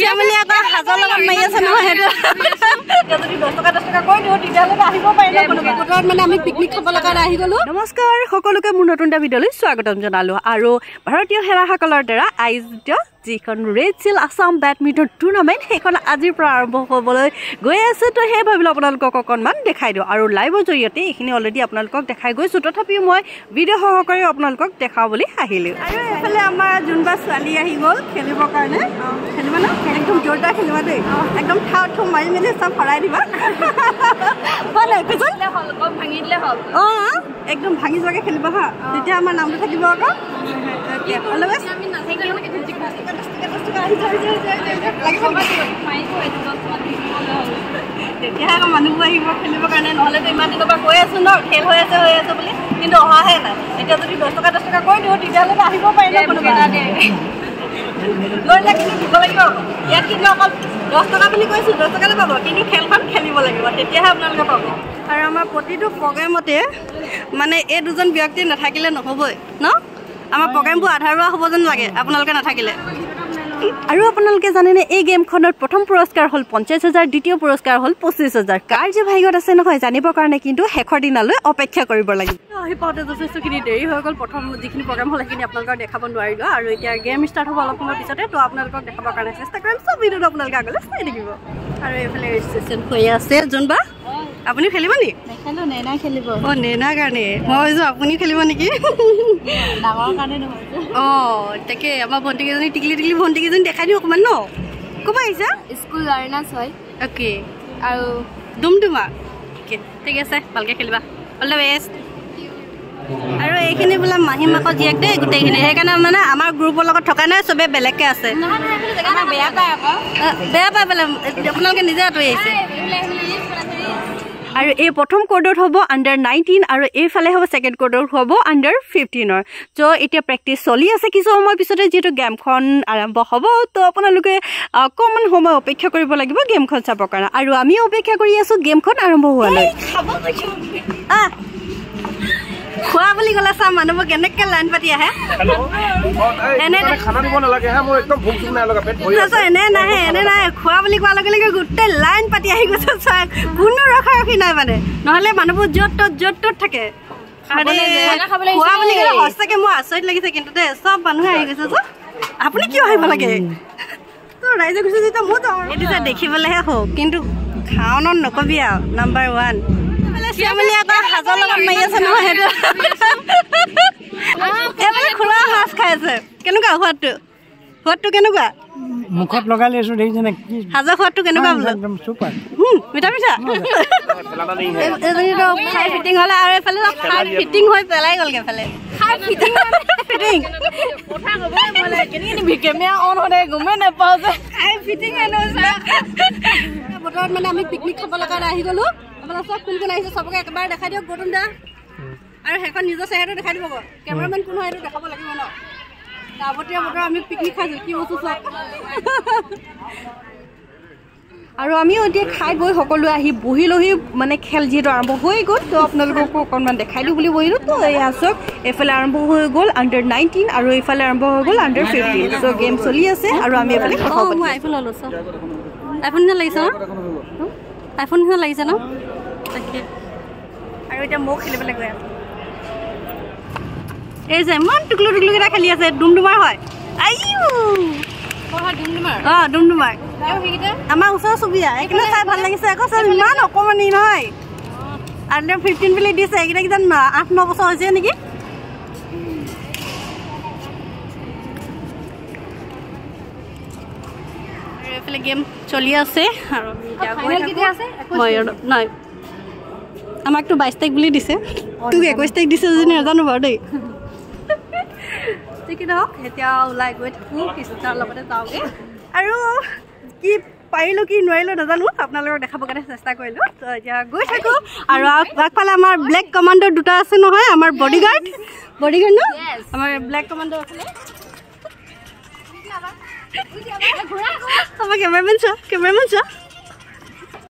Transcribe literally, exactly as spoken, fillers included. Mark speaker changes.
Speaker 1: শ্যামলী আকৌ হাজৰ লগত মাৰি আছে নহয় সেইটো যদি দহ টকা দহ টকা কৈ দিওঁ তেতিয়াহ'লে আহিব পাৰিলে কোনোবা বতৰত মানে আমি পিকনিক খাবলৈ কাৰণে আহি গ'লো। নমস্কাৰ সকলোকে মোৰ নতুন এটা ভিডিঅ'লৈ স্বাগতম জনালোঁ। আৰু ভাৰতীয় খেলুৱৈসকলৰ দ্বাৰা আয়োজিত যিখন red chilli Assam badminton tournament সেইখন আজিৰ পৰা আৰম্ভ হ'বলৈ গৈ আছে। তো সেই ভাবিলোঁ আপোনালোকক অকণমান দেখাই দিওঁ আৰু লাইভৰ জৰিয়তে এইখিনি অলৰেডি আপোনালোকক দেখাই গৈছোঁ। তথাপিও মই ভিডিঅ' সহকাৰে আপোনালোকক দেখাওঁ বুলি আহিলোঁ। আৰু এইফালে আমাৰ যোনবা ছোৱালী আহি গ'ল খেলিবৰ কাৰণে খেলিবা ন একদম জোৰদাৰ খেলিবা দেই একদম ঠাও ঠৌ মাৰি মেলি চব ভৰাই দিবা ভাঙি দিলে হ'ল অঁ একদম ভাঙি যোৱাকৈ খেলিবা হা তেতিয়া আমাৰ নামটো থাকিব আকৌ তেতিয়াহে আকৌ মানুহবোৰ আহিব খেলিবৰ কাৰণে নহ'লেতো ইমান দিনৰ পৰা কৈ আছোঁ ন খেল হৈ আছে হৈ আছে বুলি কিন্তু অহাহে নাই। এতিয়া যদি দহ টকা দহ টকা কৈ দিওঁ তেতিয়াহ'লে আহিব পাৰিলে কোনোবা লৈ যাক কিন্তু দিব লাগিব ইয়াত কিন্তু অকল দহ টকা বুলি কৈছোঁ দহ টকাতে পাব কিন্তু খেলখন খেলিব লাগিব তেতিয়াহে আপোনালোকে পাব। আৰু আমাৰ প্ৰতিটো প্ৰগ্ৰেমতে মানে এই দুজন ব্যক্তি নাথাকিলে নহ'বই ন আমাৰ প্ৰগ্ৰেমবোৰ আধাৰুৱা হ'ব যেন লাগে আপোনালোকে নাথাকিলে। আৰু আপোনালোকে জানেনে এই গেমখনৰ প্ৰথম পুৰস্কাৰ হ'ল পঞ্চাছ হাজাৰ দ্বিতীয় পুৰস্কাৰ হ'ল পঁচিছ হাজাৰ কাৰ যে ভাগ্যত আছে নহয় জানিবৰ কাৰণে কিন্তু শেষৰ দিনালৈ অপেক্ষা কৰিব লাগিব। আহি পাওঁতে যথেষ্টখিনি দেৰি হৈ গ'ল। প্ৰথম যিখিনি প্ৰগ্ৰেম হ'ল সেইখিনি আপোনালোকক দেখাব নোৱাৰিলোঁ আৰু এতিয়া গেম ষ্টাৰ্ট হ'ব অলপ সময়ৰ পিছতে তো আপোনালোকক দেখাবৰ কাৰণে চেষ্টা কৰিম। চব ভিডিঅ'টো আপোনালোকে আগলৈ চাই থাকিব। আৰু এইফালে ৰেজিষ্ট্ৰেশ্যন হৈ আছে যোনবা আপুনি খেলিব নি নেখেলোঁ নেনা খেলিব অঁ নেনাৰ কাৰণে মই ভাবিছোঁ আপুনি খেলিব নেকি ডাঙৰ কাৰণে নহয় অঁ তাকে আমাৰ ভণ্টিকেইজনী টিকলি টিকলি ভণ্টিকেইজনী দেখাই দিওঁ অকণমান ন ক'ব আহিছা স্কুল লাৰ্ণাৰ্ছ হয় অ'কে আৰু ডুমডুমা অ'কে ঠিক আছে ভালকৈ খেলিবা অল দ্য বেষ্ট। আৰু এইখিনি বোলে মাহী মাকৰ জীয়েক দেই গোটেইখিনি সেইকাৰণে মানে আমাৰ গ্ৰুপৰ লগত থকা নাই চবেই বেলেগকৈ আছে বেয়া পায় আকৌ বেয়া পায় বোলে আপোনালোকে নিজে আঁতৰি আহিছে। আৰু এই প্ৰথম কোৰ্টত হ'ব আণ্ডাৰ নাইনটিন আৰু এইফালে হ'ব ছেকেণ্ড কোৰ্টত হ'ব আণ্ডাৰ ফিফটিনৰ। চ' এতিয়া প্ৰেক্টিচ চলি আছে কিছু সময় পিছতে যিহেতু গেমখন আৰম্ভ হ'ব তো আপোনালোকে অকণমান সময় অপেক্ষা কৰিব লাগিব গেমখন চাবৰ কাৰণে আৰু আমিও অপেক্ষা কৰি আছোঁ গেমখন আৰম্ভ হোৱালৈ। খোৱা বুলি ক'লে চাম মানুহবোৰ কেনেকৈ লাইন পাতি আহে এনে নাহে এনে নাহে খোৱা বুলি কোৱাৰ লগে লগে গোটেই লাইন পাতি আহি গৈছে চাই কোনো ৰখা ৰখি নাই মানে নহ'লে মানুহবোৰ য'ত ত'ত য'ত ত'ত থাকে খোৱা বুলি ক'লে সঁচাকৈ মোৰ আচৰিত লাগিছে কিন্তু দেই চব মানুহে আহি গৈছে যে আপুনি কিয় আহিব লাগে তো ৰাইজে গৈছে যেতিয়া মোৰ যাওঁ এইটো যে দেখিবলৈহে হওক কিন্তু খাওনত নকবি আৰু নাম্বাৰ ওৱান শ্যামলী আকৌ হাজৰ লগত মাৰি আছে নহয় সেইটো এইফালে খোলা সাজ খাই আছে কেনেকুৱা সোৱাদটো সোৱাদটো কেনেকুৱা মুখত লগাই লৈছোঁ দেখিছেনে হাজৰ সোৱাদটো কেনেকুৱা বোলো মিঠা মিঠা এজনীতো খাই ফিটিং হ'লে আৰু এইফালে খাই ফিটিং হৈ পেলাই গ'লগৈ এইফালে খাই ফিটিং ফিটিং কথা ক'বই মানে কেনেকৈ কেমেৰা অন হ'লে গমেই নাপাওঁ যে খাই ফিটিং বতৰত মানে আমি পিকনিক খাবলৈ কাৰণে আহি গ'লোঁ। আপোনাৰ চব কোন কোন আহিছে চবকে একেবাৰে দেখাই দিয়ক গৌতম দা আৰু সেইখন নিজৰ চেহেৰাটো দেখাই দিব কেমেৰামেন কোন হয় এইটো দেখাব লাগিব ন আগতীয়া বতৰ আমি পিকনিক খাইছোঁ কি বস্তু চব আৰু আমিও এতিয়া খাই বৈ সকলোৱে আহি বহি লহি মানে খেল যিহেতু আৰম্ভ হৈ গ'ল তো আপোনালোককো অকণমান দেখাই দিওঁ বুলি বহিলোঁ তো এয়া চাওক এইফালে আৰম্ভ হৈ গ'ল আণ্ডাৰ নাইনটিন আৰু এইফালে আৰম্ভ হৈ গ'ল আণ্ডাৰ ফিফটিন চ' গেম চলি আছে আৰু আমি এইফালে অঁ মই আইফোন ল'লোঁ চাওক আইফোন নিচিনা লাগিছে ন আইফোন নিচিনা লাগিছে ন তাকে আৰু এতিয়া মোক খেলিবলৈ গৈ আছে এই যে ইমান টুকলু টুকলুকেইটা খেলি আছে ডুমডুমাৰ হয় আইও অঁ ডুমডুমাৰ আমাৰ ওচৰৰ চুবুৰীয়া এইখিনি চাই ভাল লাগিছে আকৌ চাই ইমান অকণমানি নহয় আণ্ডাৰ ফিফটিন বুলি দিছে এইকেইটা কিজান আঠ ন বছৰ হৈছে নেকি আৰু এইফালে গেম চলি আছে আৰু নাই আমাকতো বাইছ তাৰিখ বুলি দিছে তোক একৈছ তাৰিখ দিছে যদি নাজানো বাৰু দেই ঠিক নহওক এতিয়া ওলাই গৈ থাকোঁ তাৰ লগতে যাওঁগৈ আৰু কি পাৰিলোঁ কি নোৱাৰিলোঁ নাজানো আপোনালোকক দেখাবৰ কাৰণে চেষ্টা কৰিলোঁ তো এতিয়া গৈ থাকোঁ আৰু আগফালে আমাৰ ব্লেক কমাণ্ডাৰ দুটা আছে নহয় আমাৰ বডিগাৰ্ড বডিগাৰ্ড ন আমাৰ ব্লেক কমাণ্ডাৰ আছিলে আমাৰ কেমেৰামেন চোৱা কেমেৰামেন চোৱা